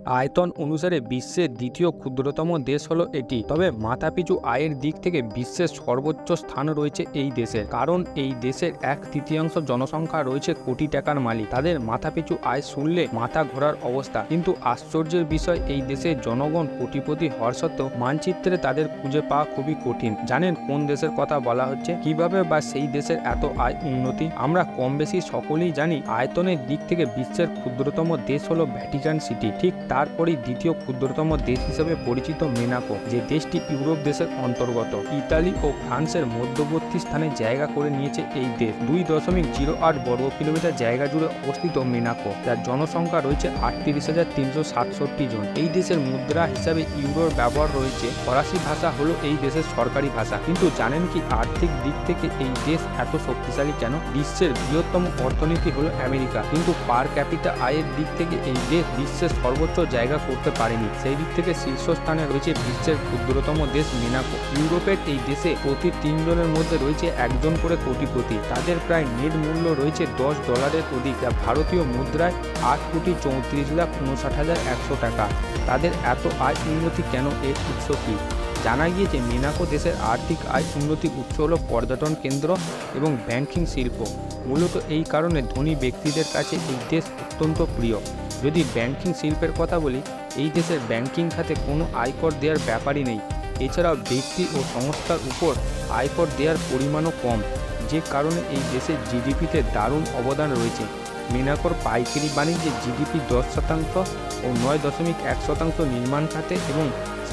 আয়তন অনুসারে বিশ্বের দ্বিতীয় ক্ষুদ্রতম দেশ হলো এটি। তবে মাথাপিছু আয়ের দিক থেকে বিশ্বের সর্বোচ্চ স্থান রয়েছে এই দেশের, কারণ এই দেশের 1/3 জনসংখ্যা রয়েছে কোটি টাকার মালিক। তাদের মাথাপিছু আয় শুনলে মাথা ঘোরার অবস্থা। কিন্তু আশ্চর্যের বিষয়, এই দেশের জনগণ কোটিপতি হওয়ার সত্ত্বেও মানচিত্রে তাদের খুঁজে পাওয়া খুবই কঠিন। জানেন কোন দেশের কথা বলা হচ্ছে? কিভাবে বা সেই দেশের এত আয় উন্নতি? আমরা কম বেশি সকলেই জানি আয়তনের দিক থেকে বিশ্বের ক্ষুদ্রতম দেশ হলো ভ্যাটিকান সিটি। ঠিক তারপরেই দ্বিতীয় ক্ষুদ্রতম দেশ হিসেবে পরিচিত মোনাকো, যে দেশটি ইউরোপ দেশের অন্তর্গত। ইতালি ও ফ্রান্সের মধ্যবর্তী স্থানে জায়গা করে নিয়েছে এই দেশ। 2.08 বর্গ কিলোমিটার জায়গা জুড়ে অবস্থিত মোনাকো, যার জনসংখ্যা রয়েছে 38,367 জন। এই দেশের মুদ্রা হিসাবে ইউরোর ব্যবহার রয়েছে। ফরাসি ভাষা হলো এই দেশের সরকারি ভাষা। কিন্তু জানেন কি আর্থিক দিক থেকে এই দেশ এত শক্তিশালী কেন? বিশ্বের বৃহত্তম অর্থনীতি হলো আমেরিকা, কিন্তু পার ক্যাপিটা আয়ের দিক থেকে এই দেশ বিশ্বের সর্বোচ্চ জায়গা করতে পারেনি। সেই দিক থেকে শীর্ষস্থানে রয়েছে বিশ্বের ক্ষুদ্রতম দেশ মোনাকো। ইউরোপের এই দেশে প্রতি 3 জনের মধ্যে রয়েছে 1 জন করে কোটিপতি। তাদের প্রায় নেট মূল্য রয়েছে $10 অধিক, যা ভারতীয় মুদ্রায় 8,34,59,100 টাকা। তাদের এত আয় উন্নতি কেন? এর উৎস কি? জানা গিয়েছে মোনাকো দেশের আর্থিক আয় উন্নতির উৎস হল পর্যটন কেন্দ্র এবং ব্যাংকিং শিল্প। মূলত এই কারণে ধনী ব্যক্তিদের কাছে এই দেশ অত্যন্ত প্রিয়। যদি ব্যাংকিং শিল্পের কথা বলি, এই দেশের ব্যাংকিং খাতে কোনো আয়কর দেওয়ার ব্যাপারই নেই। এছাড়াও ব্যক্তি ও সংস্থার উপর আয়কর দেওয়ার পরিমাণও কম, যে কারণে এই দেশের জিডিপিতে দারুণ অবদান রয়েছে। মোনাকোর পাইকারি বাণিজ্যে জিডিপি 10% ও 9.1% নির্মাণ খাতে এবং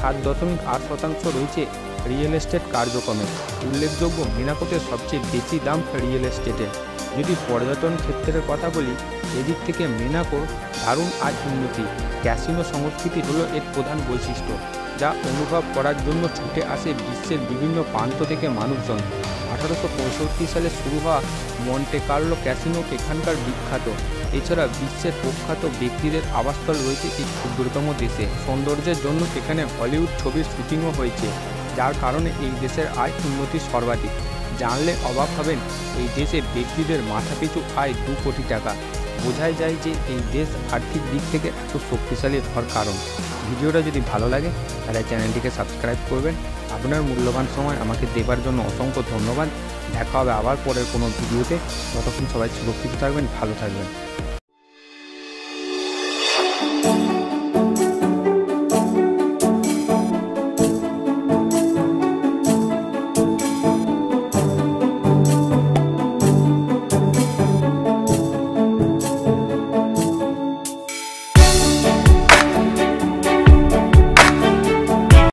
7.8% রয়েছে রিয়েল এস্টেট কার্যক্রমে। উল্লেখযোগ্য, মোনাকোতে সবচেয়ে বেশি দাম রিয়েল এস্টেটের। যদি পর্যটন ক্ষেত্রের কথা বলি, এদিক থেকে মোনাকোর দারুণ আয় উন্নতি। ক্যাসিনো সংস্কৃতি হলো এর প্রধান বৈশিষ্ট্য, যা অনুভব করার জন্য ছুটে আসে বিশ্বের বিভিন্ন প্রান্ত থেকে মানুষজন। 1865 সালে শুরু হওয়া মন্টে কার্লো ক্যাসিনো এখানকার বিখ্যাত। এছাড়া বিশ্বের প্রখ্যাত ব্যক্তিদের আবাসস্থল রয়েছে এই ক্ষুদ্রতম দেশে। সৌন্দর্যের জন্য এখানে হলিউড ছবির শুটিংও হয়েছে, যার কারণে এই দেশের আয় উন্নতি সর্বাধিক। জানলে অবাক হবেন, এই দেশে ব্যক্তিদের মাথাপিছু আয় 2 কোটি টাকা। বোঝাই যায় যে এই দেশ আর্থিক দিক থেকে এত শক্তিশালী হওয়ার কারণ। ভিডিওটা যদি ভালো লাগে তাহলে চ্যানেলটিকে সাবস্ক্রাইব করবেন। আপনার মূল্যবান সময় আমাকে দেবার জন্য অসংখ্য ধন্যবাদ। দেখা হবে আবার পরের কোনো ভিডিওতে। ততক্ষণ সবাই সুরক্ষিত থাকবেন, ভালো থাকবেন।